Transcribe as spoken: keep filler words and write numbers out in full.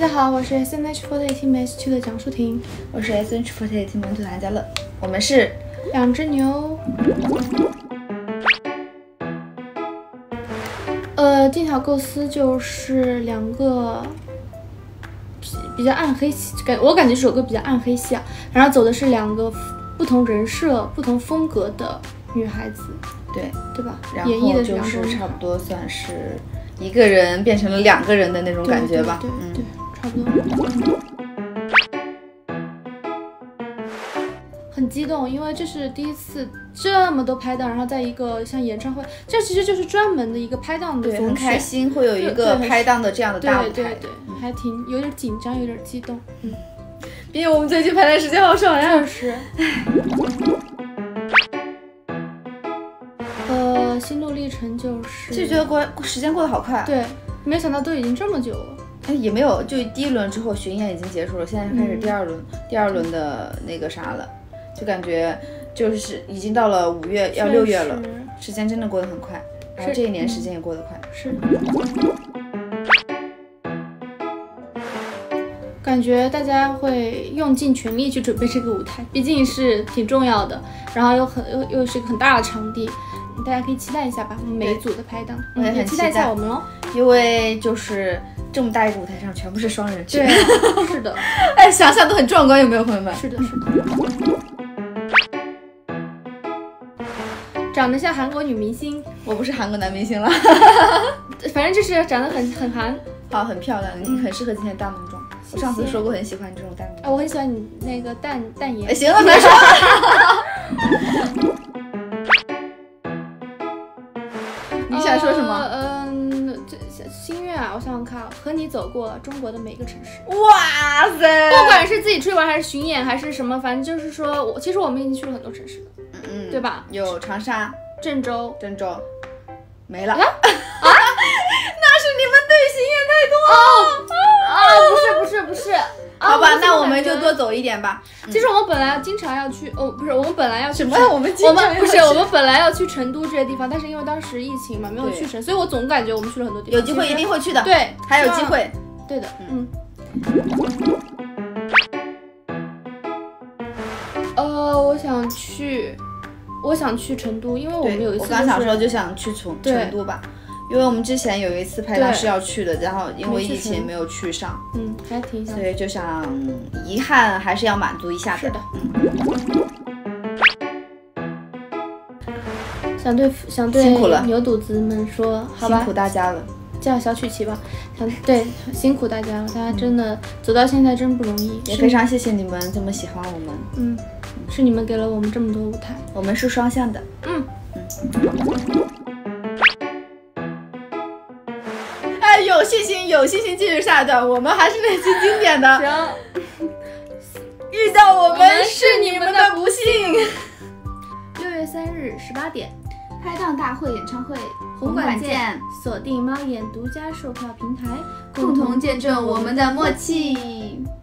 家好，我是 S N H 四十八 Team S 二的蒋淑婷， 我是 S N H 四十八 Team 的韩佳乐，我们是两只牛。呃，这条构思就是两个比比较暗黑系，感我感觉这首歌比较暗黑系啊，然后走的是两个不同人设、不同风格的女孩子， 对对吧？ 然后演绎的就是差不多算是一个人变成了两个人的那种感觉吧， 对对 对, 对, 对、嗯，差不多。很激动，因为这是第一次这么多拍档，然后在一个像演唱会，这其实就是专门的一个拍档的总选， 很开心会有一个拍档的这样的大舞台， 对对对，嗯、还挺有点紧张，有点激动，嗯。 毕竟我们最近排练时间好少呀， 就是。呃，心路历程就是， 就觉得过时间过得好快， 对，没想到都已经这么久了。 哎，也没有，就第一轮之后巡演已经结束了，现在开始第二轮，嗯、第二轮的那个啥了。就感觉就是已经到了五月，要六月了，时间真的过得很快，然后这一年时间也过得快， 是。感觉大家会用尽全力去准备这个舞台，毕竟是挺重要的，然后又很又又是一个很大的场地，大家可以期待一下吧。我们每一组的拍档， 我也很期待一下我们喽， 因为就是这么大一个舞台上全部是双人剧， 对、啊，是的， 哎，想想都很壮观，有没有朋友们？ 是的，是的。长得像韩国女明星， 我不是韩国男明星了， 反正就是长得很很韩， 好，很漂亮，嗯、很适合今天大浓妆。我上次说过很喜欢你这种淡浓妆， 啊，我很喜欢你那个淡淡颜。 行了，别说了。你想说什么？ 嗯、呃，这心愿啊，我想想看，和你走过中国的每个城市。 哇塞！ 不管是自己出去玩还是巡演还是什么，反正就是说我其实我们已经去了很多城市了。 嗯， 对吧？ 有长沙、 郑州、 郑州，没了。啊？ 啊那是你们队巡演太多了。 啊，不是不是不是。 好吧，那我们就多走一点吧。 其实我们本来经常要去，哦，不是，我们本来要去什么？我们经常我们不是我们本来要去成都这些地方，但是因为当时疫情嘛，没有去成，所以我总感觉我们去了很多地方。 有机会一定会去的。 对， 还有机会。 对的，嗯。呃，我想去。我想去成都，因为我们有一次、就是、 我刚想说就想去成成都吧，因为我们之前有一次拍档是要去的，然后因为疫情没有去上， 嗯，还挺想， 所以就想遗憾还是要满足一下的。 是的，嗯、想对想对辛苦了牛犊子们说，好吧， 辛苦大家了， 叫小曲奇吧，想对辛苦大家了，大家真的走到现在真不容易， 也非常谢谢你们这么喜欢我们， 嗯。是你们给了我们这么多舞台， 我们是双向的。 嗯嗯。哎，有信心，有信心继续下一段。我们还是那句经典的。 行。 遇到我们是你们的不幸。 六月三日十八点， 拍档大会演唱会， 红馆见！锁定猫眼独家售票平台， 共同见证我们的默契。